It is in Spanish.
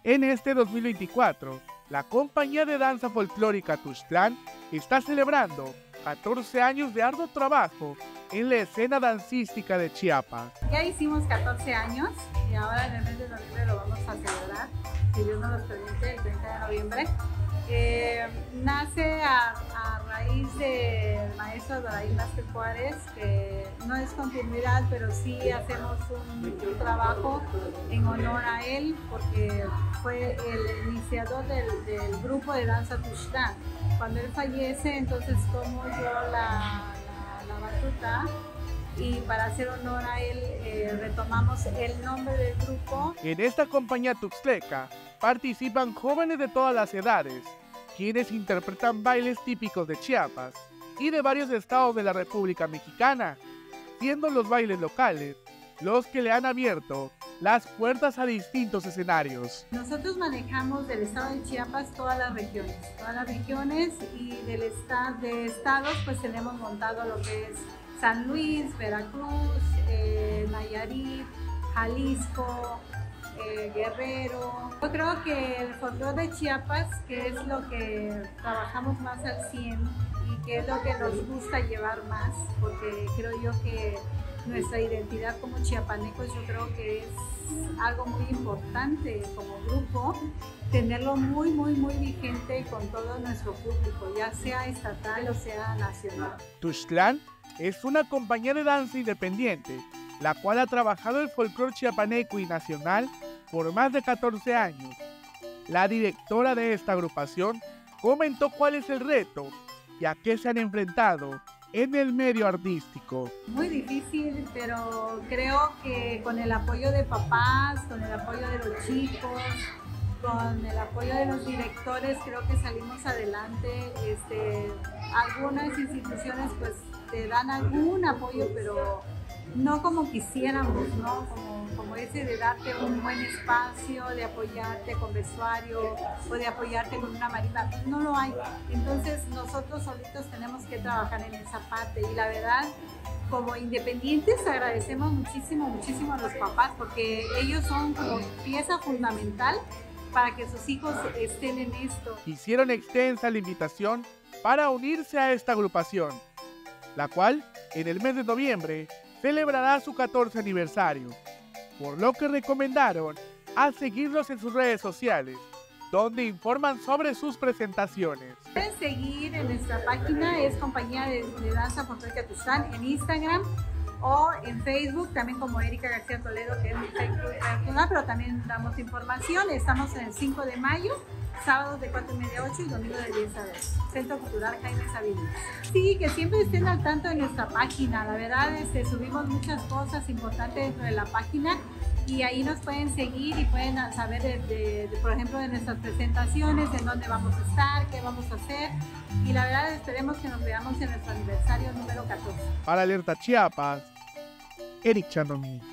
En este 2024, la compañía de danza folclórica Tuxtlán está celebrando 14 años de arduo trabajo en la escena dancística de Chiapas. Ya hicimos 14 años y ahora en el mes de noviembre lo vamos a celebrar, si Dios nos lo permite, el 30 de noviembre. Nace a raíz del maestro Doraín Vázquez Juárez, que no es continuidad, pero sí hacemos un trabajo en honor a él, porque fue el iniciador del grupo de danza Tuxtlán. Cuando él fallece, entonces tomo yo la batuta, y para hacer honor a él retomamos el nombre del grupo. En esta compañía tuxtleca participan jóvenes de todas las edades, quienes interpretan bailes típicos de Chiapas y de varios estados de la República Mexicana, siendo los bailes locales los que le han abierto las puertas a distintos escenarios. Nosotros manejamos del estado de Chiapas todas las regiones y de estados pues tenemos montado lo que es San Luis, Veracruz, Nayarit, Jalisco, Guerrero. Yo creo que el folclore de Chiapas, que es lo que trabajamos más al 100 y que es lo que nos gusta llevar más, porque creo yo que nuestra identidad como chiapanecos, yo creo que es algo muy importante como grupo, tenerlo muy vigente con todo nuestro público, ya sea estatal o sea nacional. Tuxtlán es una compañía de danza independiente, la cual ha trabajado el folclore chiapaneco y nacional por más de 14 años. La directora de esta agrupación comentó cuál es el reto y a qué se han enfrentado en el medio artístico. Muy difícil, pero creo que con el apoyo de papás, con el apoyo de los chicos, con el apoyo de los directores, creo que salimos adelante. Algunas instituciones pues te dan algún apoyo, pero no como quisiéramos, ¿no? Como ese de darte un buen espacio, de apoyarte con vestuario o de apoyarte con una marimba, no lo hay. Entonces nosotros solitos tenemos que trabajar en esa parte y la verdad, como independientes agradecemos muchísimo a los papás, porque ellos son como pieza fundamental para que sus hijos estén en esto. Hicieron extensa la invitación para unirse a esta agrupación, la cual en el mes de noviembre celebrará su 14 aniversario, por lo que recomendaron a seguirlos en sus redes sociales, donde informan sobre sus presentaciones. Pueden seguir en nuestra página, es Compañía de Danza Folclórica Tuxtlán, en Instagram o en Facebook, también como Erika García Toledo, que es mi Facebook personal, pero también damos información. Estamos en el 5 de mayo, sábados de 4:30 a 8 y domingo de 10 a 2. Centro Cultural Jaime Sabines. Sí, que siempre estén al tanto de nuestra página. La verdad, subimos muchas cosas importantes dentro de la página y ahí nos pueden seguir y pueden saber, por ejemplo, de nuestras presentaciones, en dónde vamos a estar, qué vamos a hacer. Y la verdad, esperemos que nos veamos en nuestro aniversario número 14. Para Alerta Chiapas, Eric Chandomí.